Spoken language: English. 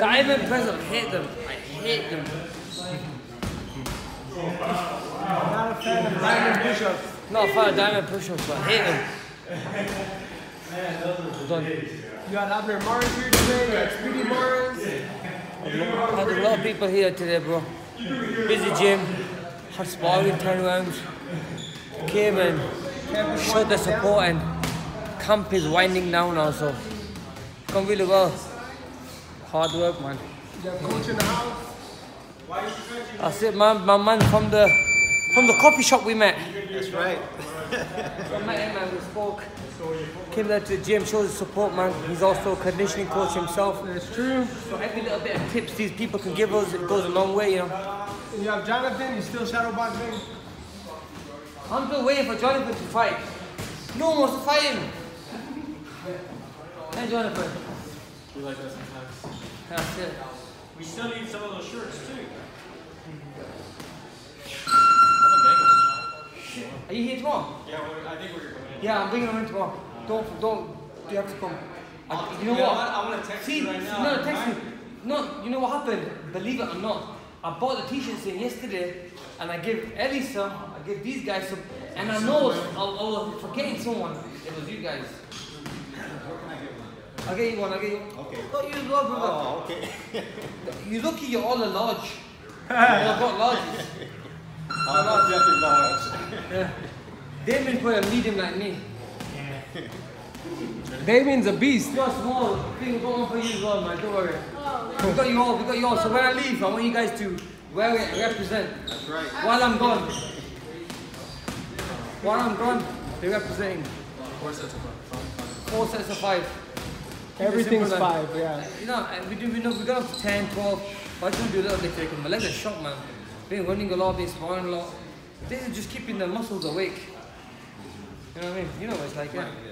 Diamond press up, I hate them. I hate them. Not a fan of diamond push-ups. Not a fan of diamond push-ups, but I hate them. Done. You got Abner Mars here today, you got Speedy Mars. Had a lot of people here today, bro. Busy gym, had sparring turnarounds. Came and showed the support, and camp is winding down now, so gone really well. Hard work, man. You got coach in the house. That's it, man. My man from the coffee shop we met. That's right. I met him and we spoke. Came there to the gym, showed his support, man. He's also a conditioning coach himself. That's true. So every little bit of tips these people can give us, it goes a long way, you know. And you have Jonathan, you still shadowboxing? I'm still waiting for Jonathan to fight. No one wants to fight him. Hey, Jonathan. We like that sometimes. That's it. We still need some of those shirts too. Are you here tomorrow? Yeah, I think we're coming in. Yeah, I'm bringing him in tomorrow. Don't. You have to come. You know Yeah, what? I want to text See, you right now. no, text me. No, you know what happened? Believe it or not, I bought the t-shirts in yesterday, and I gave Ellie some. I gave these guys some, and I know I was forgetting someone. It was you guys. I'll get you one. I'll get you one. Okay. Got you as well, brother. Oh, okay. You're lucky you're all a large. I've got larges. I'm not definitely large. Yeah. Damien's probably a medium like me. Damien's a beast. You're small. I think we've got one for you as well, man. Don't worry. We got you all. We got you all. So when I leave, I want you guys to wear it and represent. That's right. While I'm gone. While I'm gone, they're representing. 4 sets of 5. 4 sets of 5. Everything's Simple, man. 5, yeah. You know, and we got up to 10, 12. But I just want to do a little bit because my legs are shot, man. Been running a lot, been sparring a lot. This is just keeping the muscles awake. You know what I mean? You know what it's like, yeah.